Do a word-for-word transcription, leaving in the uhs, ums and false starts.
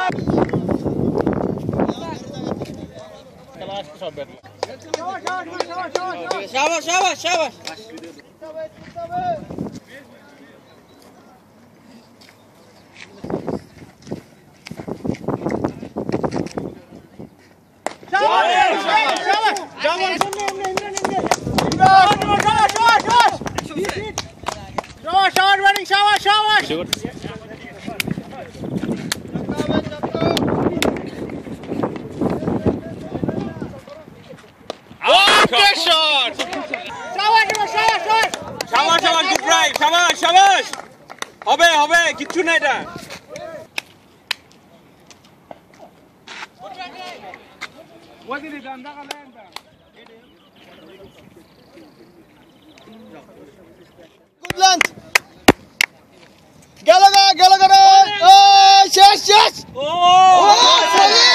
Shabash, shabash, shabash. Shabash, shabash, good drive. Shabash, shabash. Hobe, hobe, kichu na eta. Good lunch. Galaga, galaga. Oh, yes, yes. Oh!